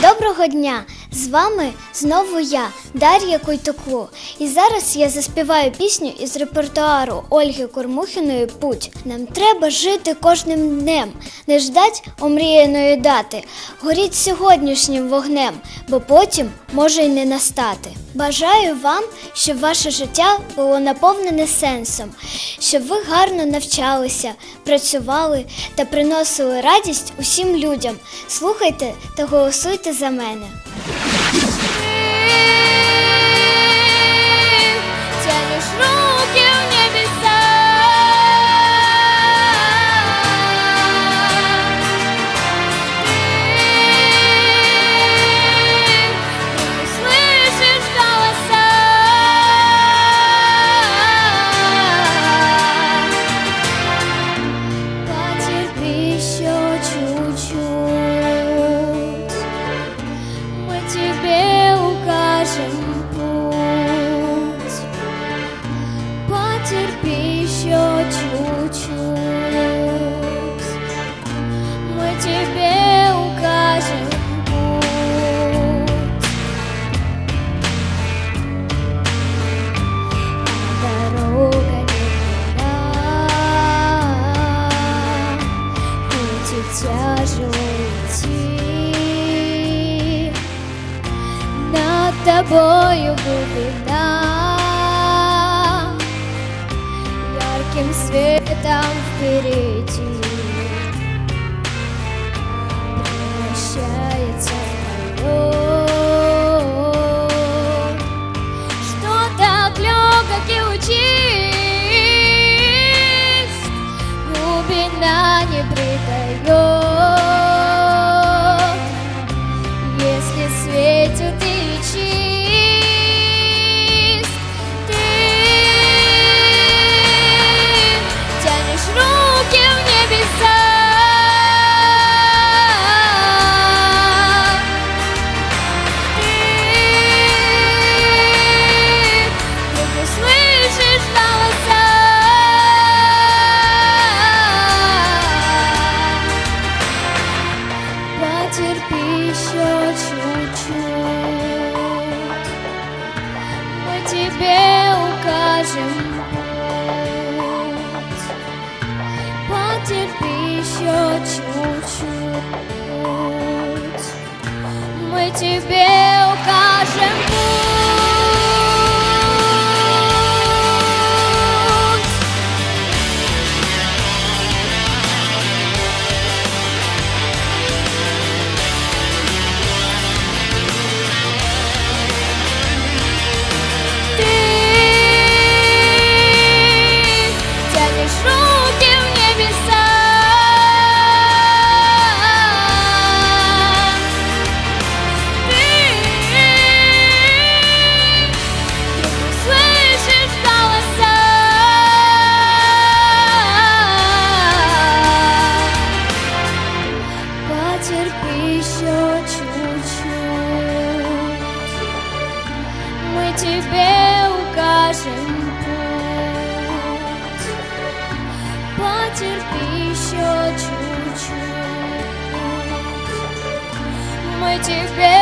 Доброго дня! З вами знову я, Дар'я Койтоклу. І зараз я заспіваю пісню із репертуару Ольги Кормухіної «Путь». Нам треба жити кожним днем, не ждать омріяної дати. Горіть сьогоднішнім вогнем, бо потім може й не настати. Бажаю вам, щоб ваше життя було наповнене сенсом, щоб ви гарно навчалися, працювали та приносили радість усім людям. Слухайте та голосуйте за мене. Тянешь руки в небеса, ты слышишь голоса, потерпи еще чуть-чуть, мы тебе укажем путь. Потерпи еще чуть-чуть, мы тебе укажем путь. Дорога не прямая, пути тяжело идти, над тобою глубина, ярким светом впереди превращается в полет, что так легок и учист, глубина не предает, если светит и чист. Ты тянешь руки в небеса, ты слышишь голоса, потерпи еще чуть-чуть, мы тебе укажем путь. Потерпи еще чуть-чуть, мы тебе укажем путь. Ты тянешь руки в небеса, ты слышишь голоса, потерпи еще чуть-чуть, мы тебе укажем путь. Потерпи еще чуть-чуть, мы тебе